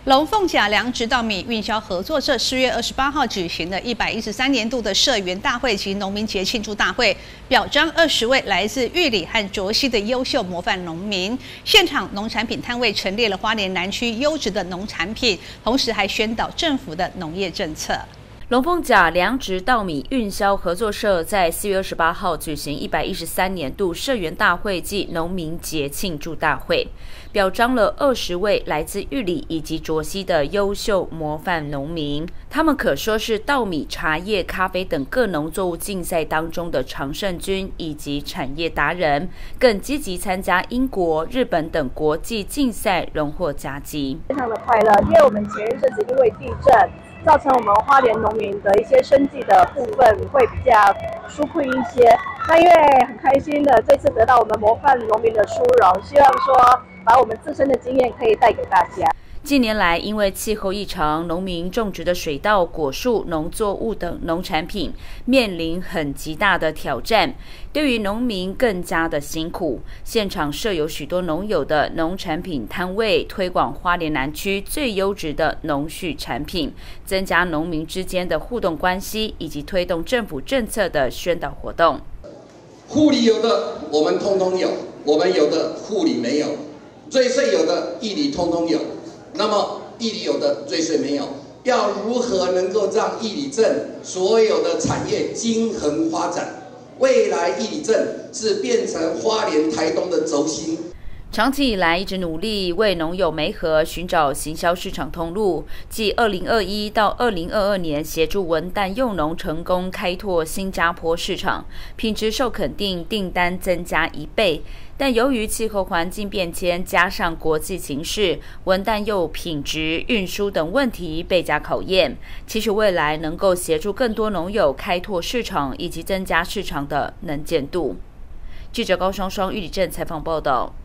龙凤甲良植稻米运销合作社4月28号举行的113年度的社员大会及农民节庆祝大会，表彰20位来自玉里和卓溪的优秀模范农民。现场农产品摊位陈列了花莲南区优质的农产品，同时还宣导政府的农业政策。 龙凤甲良植稻米运销合作社在4月28号举行113年度社员大会暨农民节庆祝大会，表彰了20位来自玉里以及卓溪的优秀模范农民。他们可说是稻米、茶叶、咖啡等各农作物竞赛当中的常胜军以及产业达人，更积极参加英国、日本等国际竞赛，荣获佳绩。 非常的快乐，因为我们前一阵子因为地震，造成我们花莲农民的一些生计的部分会比较纾困一些。那因为很开心的这次得到我们模范农民的殊荣，希望说把我们自身的经验可以带给大家。 近年来，因为气候异常，农民种植的水稻、果树、农作物等农产品面临很极大的挑战，对于农民更加的辛苦。现场设有许多农友的农产品摊位，推广花莲南区最优质的农畜产品，增加农民之间的互动关系，以及推动政府政策的宣导活动。 护理有的我们通通有，我们有的护理没有；最税有的义理通通有。那么义理有的最税没有，要如何能够让义理镇所有的产业均衡发展？未来义理镇是变成花莲台东的轴心。 长期以来一直努力为农友媒合寻找行销市场通路，继2021到2022年协助文旦幼农成功开拓新加坡市场，品质受肯定，订单增加1倍。但由于气候环境变迁，加上国际形势，文旦柚品质、运输等问题倍加考验。期许未来能够协助更多农友开拓市场，以及增加市场的能见度。记者高双双玉里镇采访报道。